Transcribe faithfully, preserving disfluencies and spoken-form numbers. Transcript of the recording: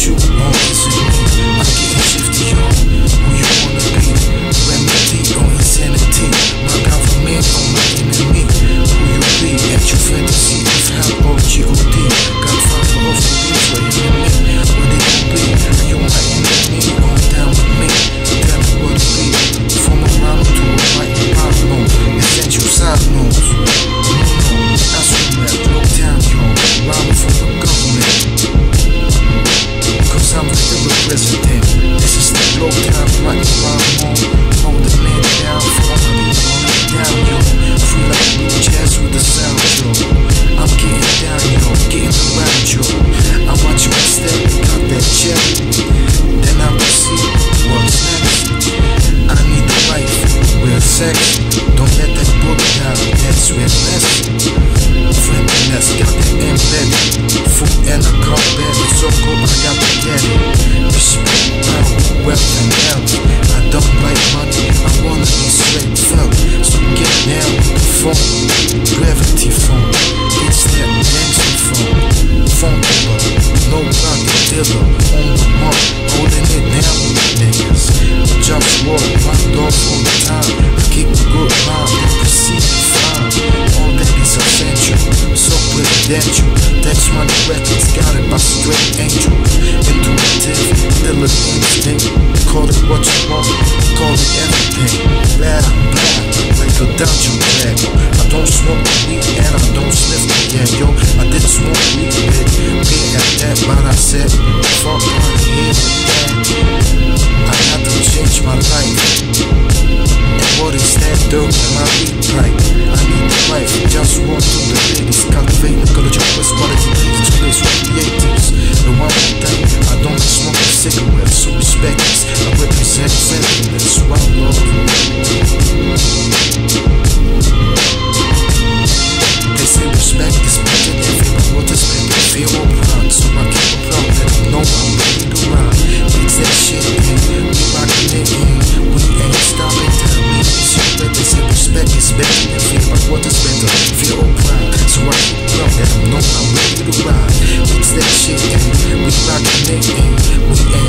you on, is it me? I'm getting shifty, yo. Who you wanna be? Remedy or insanity? My government or my enemy? Who you be? At your fantasy of how or G O D? Godfather of the roof or enemy? What it gon' be? Are you my enemy? On down with me? Tell me what it be. From a rhyme to a white problem. Essential side notes. No, no, I swim that low down, yo. Rhyming for the government. Cause I'm the representant. This is the low time right rhyme on. Hold the man down for all of these on it down, yo. Free like blue jazz with the sound, yo. I'm getting down, yo. Getting around, yo. I watch you instead, got that check. Then I will see what's next. I need the life, real sex. Don't let that book down, that's real less. Friendliness, got that embedded. Food and a cup bed, it's so cool, I got to get it. Respect, power, wealth and health. I don't like money, I wanna be straight felt. So get down with the phone, gravity phone. It's that gangster phone. Funkula, no rocket dealer on the mark, holding it down with the niggas. JustWar, my dog all the time. I keep a good mind, and proceed to find all that is essential. So presidential, text money records, got it by straight angel. Intuitive, still an instinct. Call it what you want, call it everything. Blah, blah, like a dungeon bag. I don't smoke weed and I don't sniff the yeah, yo. I did smoke weed with beer at that, but I said, fuck out of here with that. I got to change my life. And what is that dope in my beat pipe? I need the life, just walk through the ladies. Cultivate the culture, quest quality things. This place with creatives. The one thing, I don't smoke cigarettes, so respect this. I represent friendliness, one love. They say respect is better than fear, but what is better? Fear or pride? So I keep a proud that I know I'm ready to ride. It's that shit, man. We rockin' it in. We ain't stopping. Tell me it's your bet. They say respect is better than fear, but what is better? Fear or pride? So I keep a proud that I know I'm ready to ride. It's that shit, man. We rockin' it in. We ain't